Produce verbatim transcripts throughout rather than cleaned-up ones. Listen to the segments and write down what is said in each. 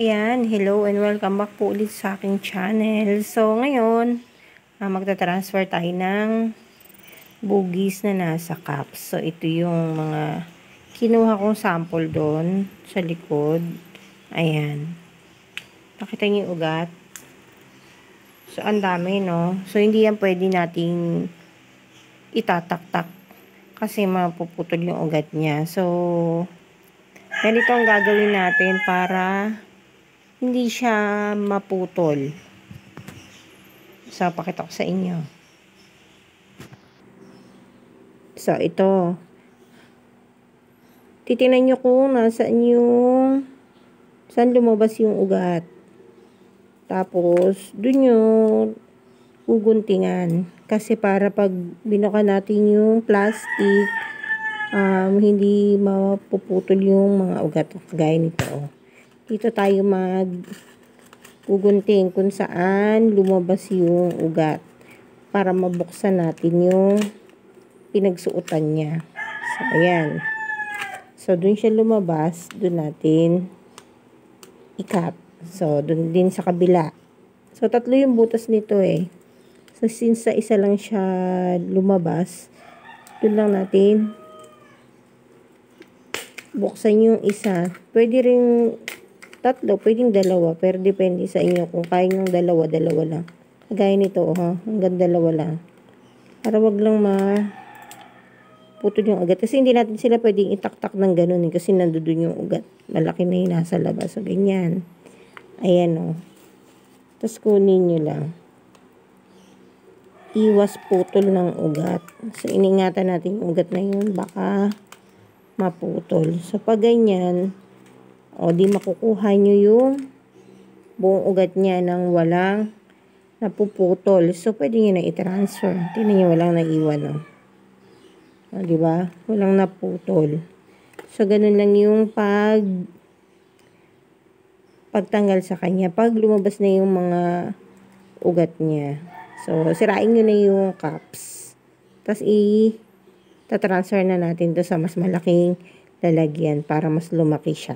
Ayan, hello and welcome back po ulit sa aking channel. So, ngayon, uh, magta-transfer tayo ng bugis na nasa cups. So, ito yung mga kinuha kong sample doon sa likod. Ayan. Nakita niyo yung ugat? So, ang dami, no? So, hindi yan pwede nating itatak-tak kasi mapuputol yung ugat niya. So, ganito ang gagawin natin para hindi siya maputol. So, pakita ko sa inyo. So, ito. Titingnan nyo kung nasaan yung saan lumabas yung ugat. Tapos, dun yung guguntingan. Kasi para pag binuka natin yung plastic, um, hindi mapuputol yung mga ugat. Gaya nito. Dito tayo mag gugunting kung saan lumabas yung ugat para mabuksan natin yung pinagsuotan niya. So, ayan. So, dun siya lumabas, dun natin i-cut. So, dun din sa kabila. So, tatlo yung butas nito eh. So, since sa isa lang siya lumabas, dun lang natin buksan yung isa. Pwede rin tatlo, pwedeng dalawa, pero depende sa inyo kung kaya nyo dalawa, dalawa lang. Kagaya nito, ha? Hanggang dalawa lang. Para wag lang ma putol yung ugat. Kasi hindi natin sila pwedeng itaktak ng ganun, eh, kasi nandun yung ugat. Malaki na yung nasa labas. So, ganyan. Ayan, o. Tapos, kunin nyo lang. Iwas putol ng ugat. So, iningatan natin yung ugat na yun. Baka maputol. So, pag ganyan, o di makukuha nyo yung buong ugat niya nang walang napuputol. So, pwede nyo na i-transfer. Tingnan nyo, walang naiwan, o. O, diba? Walang naputol. So, ganun lang yung pag pagtanggal sa kanya. Pag lumabas na yung mga ugat niya. So, sirain nyo na yung cups. Tapos, i-transfer na natin to sa mas malaking lalagyan para mas lumaki siya.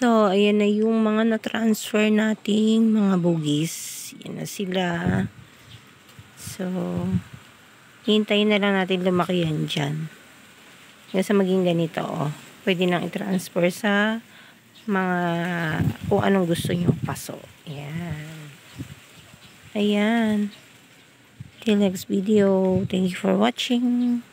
So, ayan na yung mga na-transfer nating mga bugis. Yan na sila. So, hintayin na lang natin lumaki yan dyan. Kasi maging ganito, oh. Pwede nang i-transfer sa mga kung anong gusto nyo paso. Ayan. Ayan. Till next video. Thank you for watching.